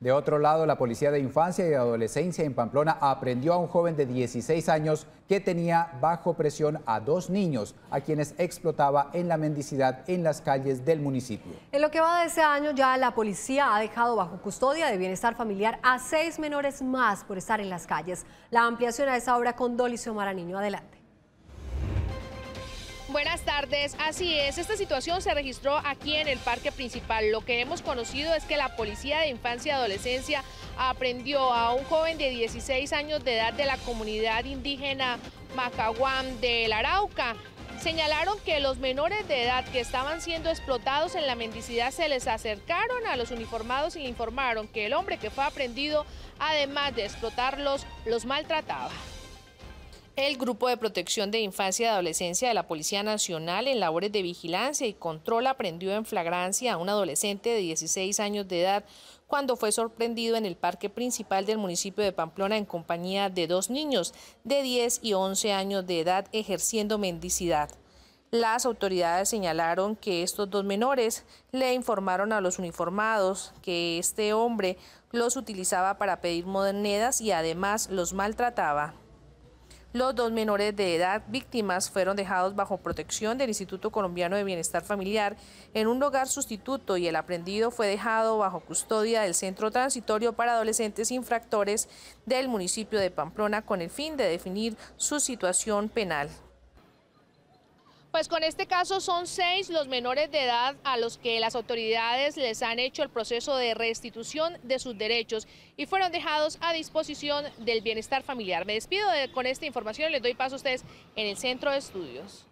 De otro lado, la Policía de Infancia y Adolescencia en Pamplona aprendió a un joven de 16 años que tenía bajo presión a 2 niños, a quienes explotaba en la mendicidad en las calles del municipio. En lo que va de ese año, ya la policía ha dejado bajo custodia de bienestar familiar a 6 menores más por estar en las calles. La ampliación a esa obra con Dolly Xiomara Niño. Adelante. Buenas tardes, así es, esta situación se registró aquí en el parque principal. Lo que hemos conocido es que la Policía de Infancia y Adolescencia aprendió a un joven de 16 años de edad de la comunidad indígena Macaguam del Arauca. Señalaron que los menores de edad que estaban siendo explotados en la mendicidad se les acercaron a los uniformados y le informaron que el hombre que fue aprehendido, además de explotarlos, los maltrataba. El Grupo de Protección de Infancia y Adolescencia de la Policía Nacional en labores de vigilancia y control aprendió en flagrancia a un adolescente de 16 años de edad cuando fue sorprendido en el parque principal del municipio de Pamplona en compañía de 2 niños de 10 y 11 años de edad ejerciendo mendicidad. Las autoridades señalaron que estos 2 menores le informaron a los uniformados que este hombre los utilizaba para pedir monedas y además los maltrataba. Los 2 menores de edad víctimas fueron dejados bajo protección del Instituto Colombiano de Bienestar Familiar en un hogar sustituto y el aprehendido fue dejado bajo custodia del Centro Transitorio para Adolescentes Infractores del municipio de Pamplona con el fin de definir su situación penal. Pues con este caso son 6 los menores de edad a los que las autoridades les han hecho el proceso de restitución de sus derechos y fueron dejados a disposición del bienestar familiar. Me despido con esta información y les doy paso a ustedes en el centro de estudios.